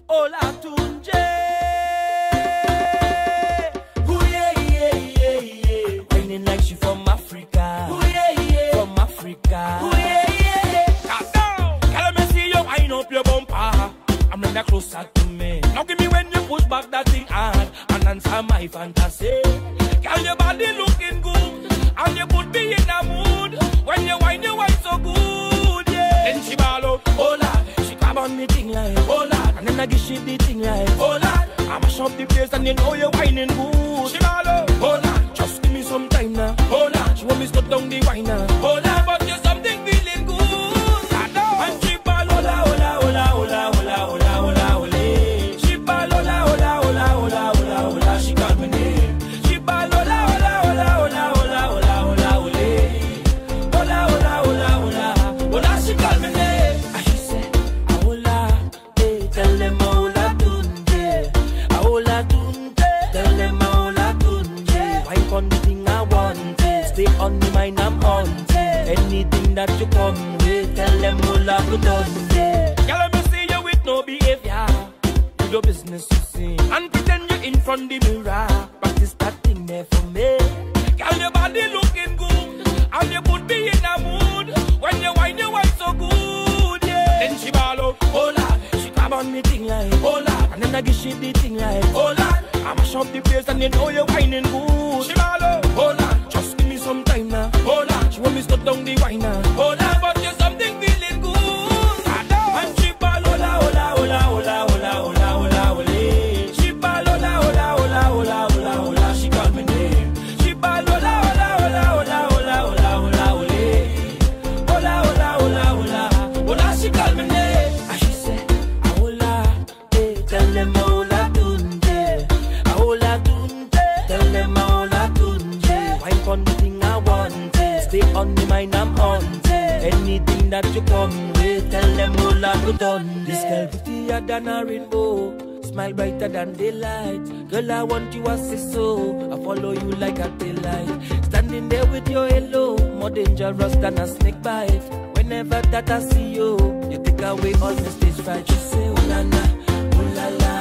Ola Tunje. Ooh yeah, yeah, yeah, yeah. Whining like she from Africa. Ooh yeah, yeah. From Africa. Ooh yeah, yeah. Calm down. Girl, me see you wind up your bumper. I'm running closer to me. Now give me when you push back that thing hard and answer my fantasy. Girl, your body looking good and you put me in a mood. When you wine so good, yeah. Then she ball out, oh Lord. She grab on me thing like, oh Lord. And then I give she the thing like, oh Lord. I mash up the place and you know you're whining good. She ball out, oh Lord. Just give me some time now, oh Lord. She want me to stop down the wine now, oh Lord. But there's something feeling good. I know. And she ball, hola, hola, hola, hola, hola, hola, hola, hola. She ball, hola, hola, hola, hola, hola, hola. She call me name. She ball, hola, hola, hola, hola, hola, hola, hola, hola. Hola, hola, hola, hola, hola. She call me name. And she said, hola, hey, tell them hola tunje, hola tunje. Tell them hola tunje. Wipe on the thing I want it. Stay on the mind I'm on it. Anything that you come with, tell them hola tunje. Girl, let me see you with no behavior. Do your business, you see, and pretend you're in front the mirror. Practice that thing there for me. Girl, your body looking good, and you put me in a mood. When you wine so good, yeah. Then she ball out, oh Lord. She grab on me thing like, oh Lord. And then I give she the thing like, oh Lord. I mash up the place and you know you're whining good. She ball out, oh Lord. Just give me some time now, oh Lord. She want me to stop down the wine now, oh Lord. But there's something feeling good. I know. And she ball, hola, hola, hola, hola, hola, hola, hola, hola. She ball, hola, hola, hola, hola, hola, hola. She call me name. She ball, hola, hola, hola, hola, hola, hola, hola, hola. Hola, hola, hola, hola, hola. She call me name. And she said, hola, hey, tell them hola tunje, hola tunje. Tell them hola tunje. Wipe on the thing I want it. Stay on the mind I'm on it. Anything that you come with, tell them hola tunje. This girl prettier than a rainbow, smile brighter than daylight. Girl, I want you as a so. I follow you like a daylight. Standing there with your halo, more dangerous than a snake bite. Whenever that I see you, you take away all the stage fright. You say, ooh la la, ooh la la.